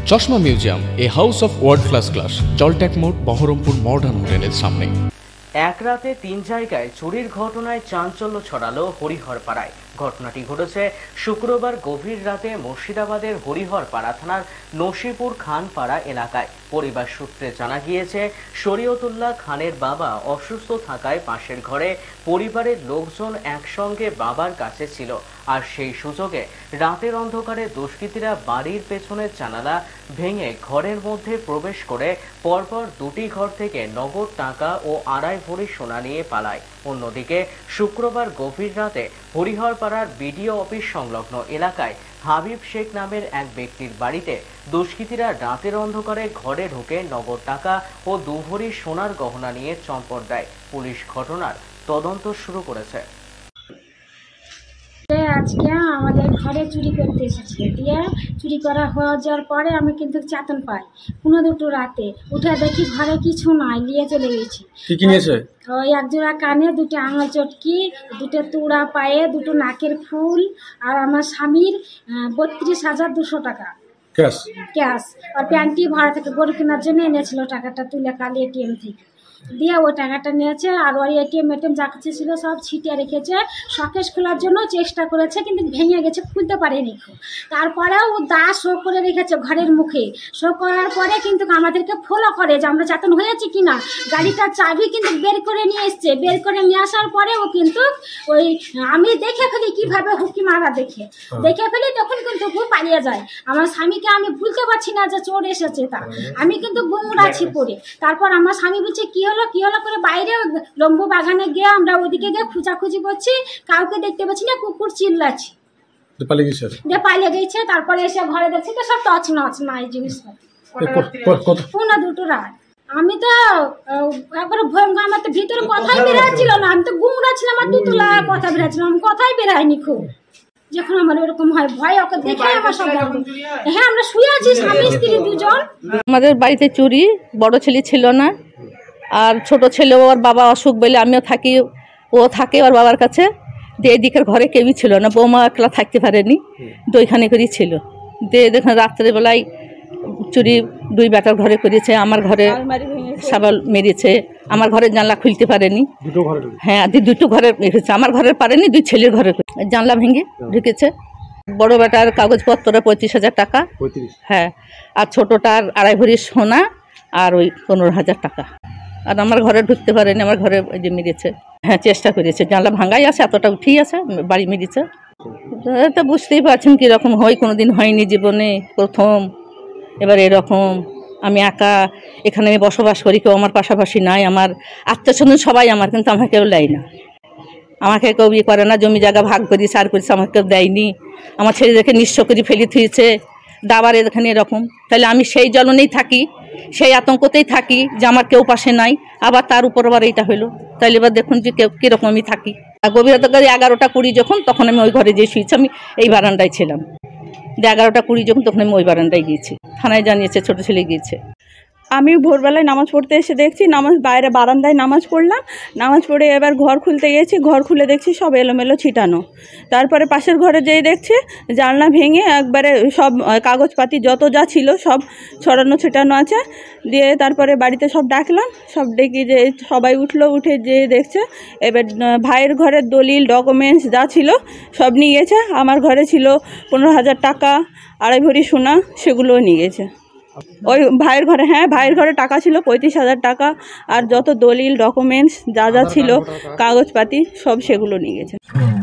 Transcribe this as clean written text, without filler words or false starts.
চশমা museum, a house of world class, জলট্যাক মোড়, বহরমপুর মডার্ন হোটেলের সামনে। এক রাতে 3 জায়গায় চুরির ঘটনায় চাঞ্চল্য ছড়ালো হরিহরপাড়ায়। ঘটনাটি ঘটেছে শুক্রবার গভীর রাতে মুর্শিদাবাদের হরিহরপাড়া থানার নসিপুর খানপাড়া এলাকায়। পরিবার সূত্রে জানা গিয়েছে, শরীয়তুল্লাহ খানের বাবা অসুস্থ থাকায় পাশের ঘরে পরিবারের লোকজন একসঙ্গে বাবার কাছে ছিল। আর সেই সুযোগে রাতের অন্ধকারে দুষ্কৃতীরা বাড়ির পেছনের জানালা ভেঙে ঘরের মধ্যে প্রবেশ করে পরপর 2টি ঘর থেকে নগদ টাকা ও 2.5 ভরি সোনা নিয়ে পালায়। অন্যদিকে শুক্রবার গভীর রাতে হরিহরপাড়ার বিডিও অফিস সংলগ্ন এলাকায় হাবিব শেখ নামের এক ব্যক্তির বাড়িতে দুষ্কৃতীরা রাতের অন্ধকারে ঘরে ঢুকে নগদ টাকা ও 2 ভরি সোনার গহনা নিয়ে চম্পট দেয়। পুলিশ ঘটনার তদন্ত শুরু করেছে। আজকে আমাদের ঘরে চুরি করতে এসেছিল, দিয়ে চুরি করা হয়ে যাওয়ার পরে আমি কিন্তু চেতন পাই 1-2 রাতে। উঠে দেখি ঘরে কিছু নাই, নিয়ে চলে গেছি। ওই 1 জোড়া কানে, 2টি আঙুল চটকি, 2টো তুড়া পায়ে, 2টো নাকের ফুল, আর আমার স্বামীর 32,200 টাকা ক্যাশ। আর প্যান্টি ভাড়া থেকে গরু কেনার জন্য এনেছিল, টাকাটা তুলে কালি এটিএম থেকে দিয়ে ওই টাকাটা নিয়েছে। আর ওই এটিএম যা কিছু ছিল সব ছিটিয়ে রেখেছে। শকেশ খোলার জন্য চেষ্টা করেছে, কিন্তু ভেঙে গেছে, খুলতে পারেনি। তারপরে ও দা শো করে রেখেছে ঘরের মুখে। শো করার পরে কিন্তু আমাদেরকে ফলো করে যে আমরা চেতন হয়েছি কিনা। গাড়িটার চাবি কিন্তু বের করে নিয়ে এসছে। বের করে নিয়ে আসার পরে ও কিন্তু ওই আমি দেখে ফেলি কিভাবে হুকি মারা দেখে ফেলি, তখন কিন্তু ও পালিয়ে যায়। আমার স্বামীকে আমি ভুলতে পারছি না যে চোর এসেছে, তা আমি কিন্তু গুমরা আছি পড়ে। তারপর আমার স্বামী বলছে কি হলো করে বাইরে লম্বু বাগানে গিয়ে আমরা ওদিকে গিয়ে খুঁজাখুঁজি করছি, কাউকে দেখতে পাচ্ছি না, কুকুর চিল্লাচ্ছি, পালিয়ে গেছে। তারপরে এসে ঘরে দেখছি তো সব তছনছ নাই জিনিসপত্র। 2 রাত আমি তো একবার আমার তো ভিতরে কথাই বেরাচ্ছিল না। আমি তো গুমরা ছিলাম, আমার তুতুলা কথা বেরাচ্ছিল, আমি কথাই বেরাইনি। খুব যখন আমার এরকম হয় ভয়, ওকে দেখে আমার সব হ্যাঁ আমরা শুয়ে আছি স্বামী স্ত্রী 2 জন। আমাদের বাড়িতে চুরি, বড় ছেলে ছিল না, আর ছোট ছেলেও ওর বাবা অসুখ বলে আমিও থাকি, ও থাকে ওর বাবার কাছে। দিয়ে এদিকের ঘরে কেউই ছিল না, বৌমা একলা থাকতে পারেনি, তো ওইখানে করেই ছিল। দিয়ে দেখুন রাত্রেবেলায় চুরি 2 বেটার ঘরে করেছে, আমার ঘরে সাবাল মেরেছে, আমার ঘরের জানলা খুলতে পারেনি। হ্যাঁ 2টো ঘরে রেখেছে, আমার ঘরের পারেনি, 2 ছেলের ঘরে জানলা ভেঙে ঢুকেছে। বড় বেটার কাগজপত্র 35,000 টাকা, হ্যাঁ, আর ছোটটার 2.5 ভরি সোনা আর ওই 15,000 টাকা। আর আমার ঘরে ঢুকতে পারেনি, আমার ঘরে ওই যে মেরেছে। হ্যাঁ চেষ্টা করেছে, জানলা ভাঙাই আছে, এতটা উঠেই আছে, বাড়ি মেরেছে। তো বুঝতেই পারছেন কীরকম হয়, কোনোদিন হয়নি জীবনে, প্রথম। এবার এরকম আমি একা এখানে আমি বসবাস করি, কেউ আমার পাশাপাশি নাই, আমার আত্মীয়স্বজন সবাই আমার, কিন্তু আমাকে কেউ দেয় না, আমাকে কেউ ইয়ে করে না। জমি জায়গা ভাগ করি সার করেছে, আমাকে কেউ দেয়নি। আমার ছেলেদেরকে নিঃস্ব করে ফেলে থুয়েছে, দাবার এখানে এরকম। তাহলে আমি সেই জ্বলনেই থাকি, সেই আতঙ্কতেই থাকি যে আমার কেউ পাশে নাই, আবার তার উপর আবার এইটা হলো। তাহলে এবার দেখুন যে কীরকম আমি থাকি। গভীর রাতে 11টা 20 যখন, তখন আমি ওই ঘরে যেয়ে শুয়েছি, আমি এই বারান্দায় ছিলাম। 11টা 20 যখন, তখন আমি ওই বারান্দায় গিয়েছি, থানায় জানিয়েছে, ছোটো ছেলে গিয়েছে। আমি ভোরবেলায় নামাজ পড়তে এসে দেখছি বাইরে বারান্দায় নামাজ পড়লাম। নামাজ পড়ে এবার ঘর খুলতে গেছি, ঘর খুলে দেখছি সব এলোমেলো ছিটানো। তারপরে পাশের ঘরে যেয়ে দেখছি জানলা ভেঙে একবারে সব কাগজপাতি যত যা ছিল সব ছড়ানো ছিটানো আছে। দিয়ে তারপরে বাড়িতে সব ডাকলাম, সব ডেকে যে সবাই উঠে যেয়ে দেখছে। এবার ভাইয়ের ঘরের দলিল ডকুমেন্টস যা ছিল সব নিয়ে গেছে। আমার ঘরে ছিল 15,000 টাকা, 2.5 ভরি সোনা, সেগুলোও নিয়ে গেছে। ওই ভাইয়ের ঘরে, হ্যাঁ ভাইয়ের ঘরে টাকা ছিল 35,000 টাকা, আর যত দলিল ডকুমেন্টস যা ছিল কাগজপাতি সব সেগুলো নিয়ে গেছে।